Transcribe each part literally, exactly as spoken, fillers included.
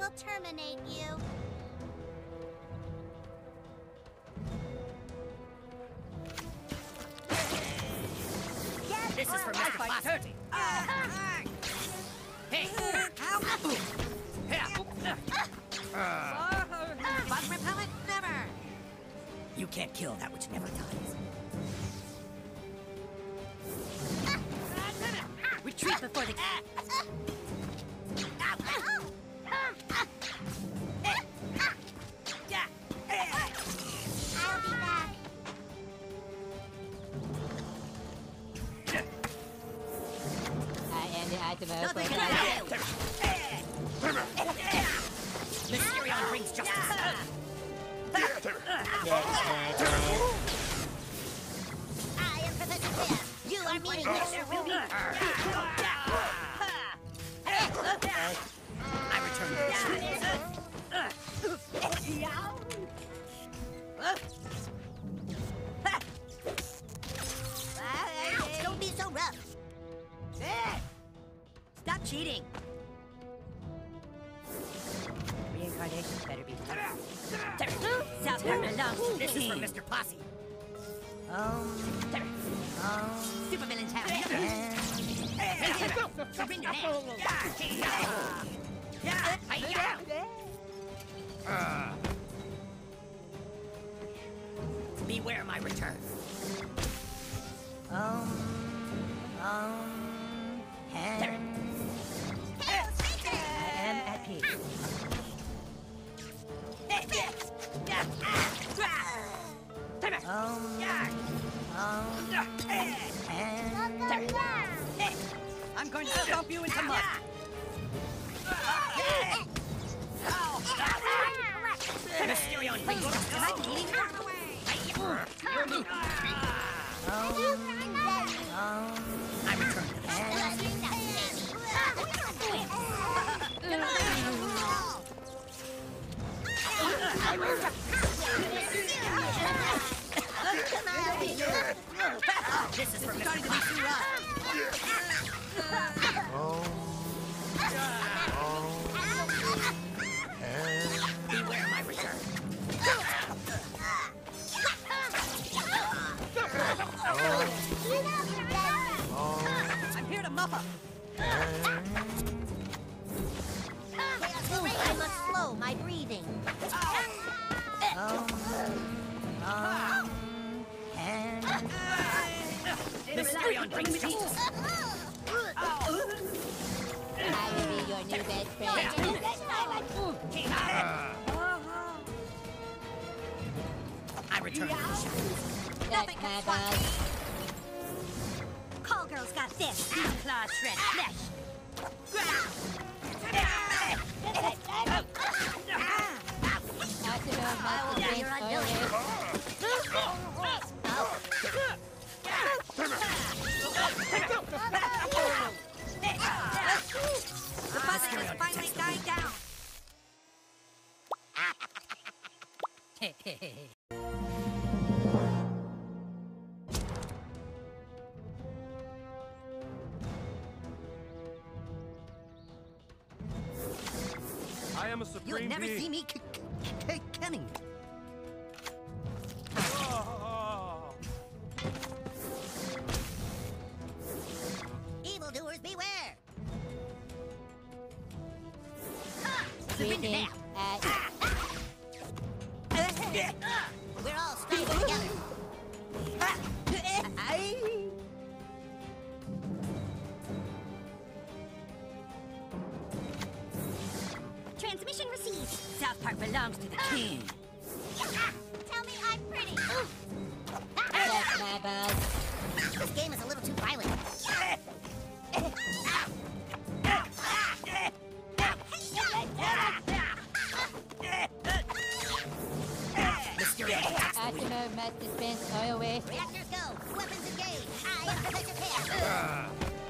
will terminate you. This is for Mister thirty. Hey! Bug repellent, never! You can't kill that which never dies. Retreat before the... I'll be back. I am the ultimate Nothing for can I do! Mysterion brings justice! I am Professor Pear. You are meeting Mister Ruby. I return to Ouch, don't be so rough. Stop cheating! Reincarnation better be. South Park belongs to This the is for king. Mister Posse. Um, um, Supervillains have nothing. Surrender now. Beware my return. um, um, and I am at peace. Um, um, and I'm going to stomp you into mud. Mysterion brings justice! Am I bleeding? um, I return to the This is for Mister Starting to be too rough. Beware my return. I'm here to muff up. I must slow my breathing. um, um, and Mysterion brings justice! I will be your new best friend. I return to the shadows. That's my boss. Call girl's got this. These claws shred flesh. Ultimate must be always. The buzzing has finally died down. I am a You'll supreme never being. see me c- c- c- coming. Oh. Evildoers beware. Greetings at We're all stronger together. Transmission received. South Park belongs to the king. Tell me I'm pretty. that's my boss. This game is a little too violent. Mysterion Ultimate must dispense oil waste. Reactors go. Weapons engaged. I am Professor Pear.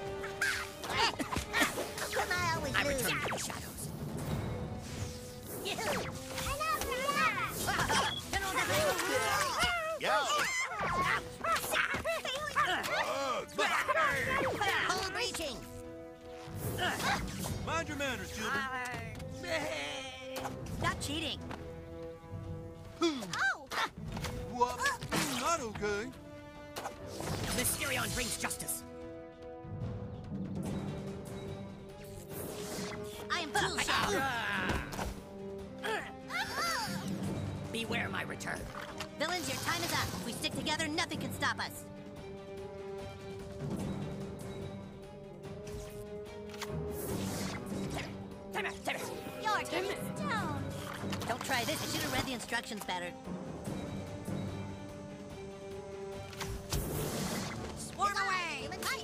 Come I always I lose. return to the shadows. Hold reaching. Mind your manners, children. Stop cheating. Oh! What? Not okay. Mysterion brings justice. I am tool shed. Beware my return. Villains, your time is up. If we stick together, nothing can stop us. You're getting stoned. Don't try this. I should have read the instructions better. Swarm away! Human fight!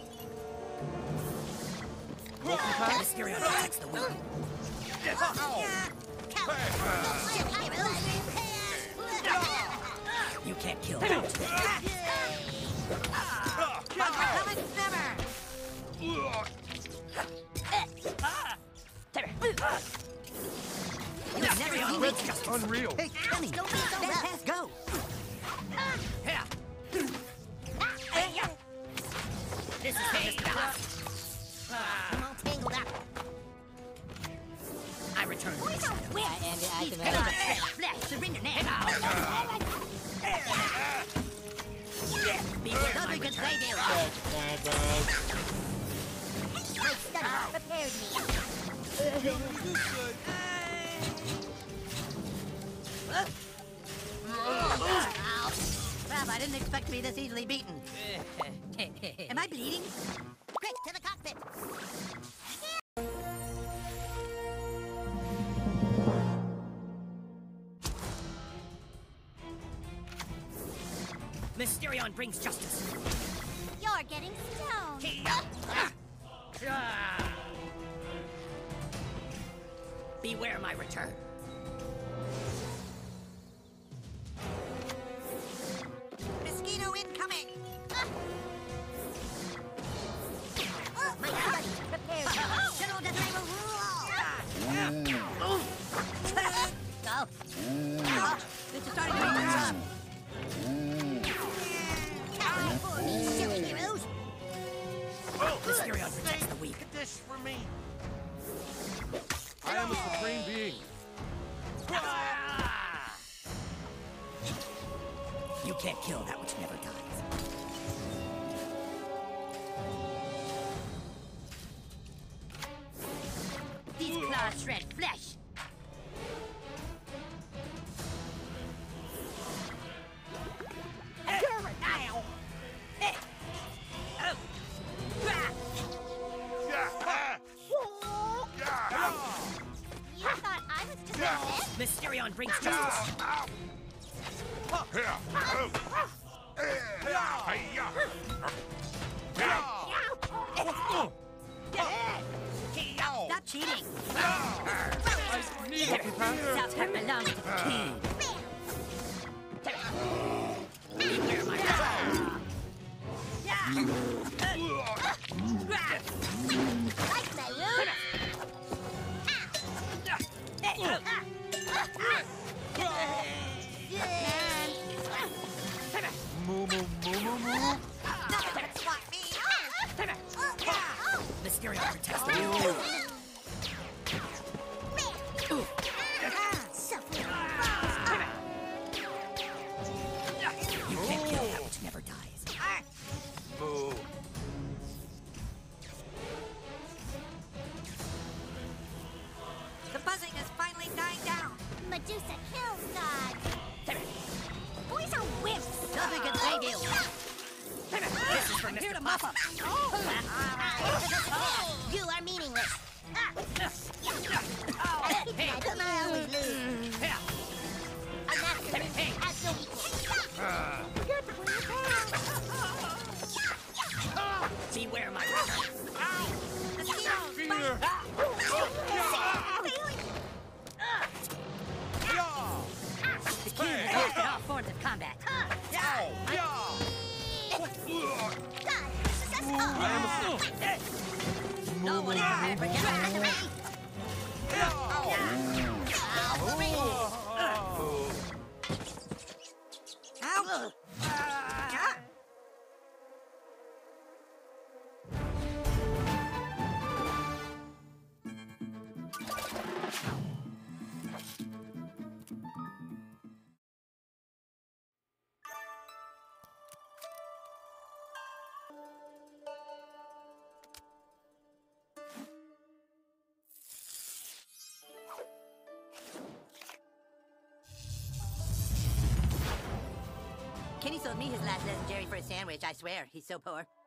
Mysterion protects the weak. You can't kill them. Mysterion brings justice. Unreal. Hey, Kenny, don't be so fast. Go! Yeah. This is Mister Balance. I'm all tangled up. I return to Boys the are shadow. whips. I am the These ultimate. guys are flesh. Surrender now. Beware my Nothing can return. say deal. Dead bad My studies prepared me. Ow. Crap, I didn't expect to be this easily beaten. Am I bleeding? Quick, to the cockpit. Mysterion brings justice. You're getting stoned. Beware my return. Mosquito incoming. My studies prepared me. General Death will rule all. Go. This is starting to be rough. Time for me, silly heroes. Mysterion protects the weak. This for me. I am a supreme being. You can't kill that which never dies. These claws shred flesh. You thought I was just a pet? Mysterion brings justice. Stop cheating. I need a companion. South Park belongs to the king. Beware my return. Like my room? Moo, moo, moo, moo, moo. Nothing can swat me. Mysterion protects the weak. You can't kill that which never dies. Boo. The buzzing is finally dying down. Medusa kills God. Boys are whips. Nothing can say deal. This is for I'm here Mister to mop up. You are meaningless. I keep my but I always lose. Yeah. A master has no equal. Beware my return. Fear. The king is lost in all forms of combat. I am a Nobody can ever get out of the way. Ow. sold me his last legendary for a sandwich, I swear. He's so poor.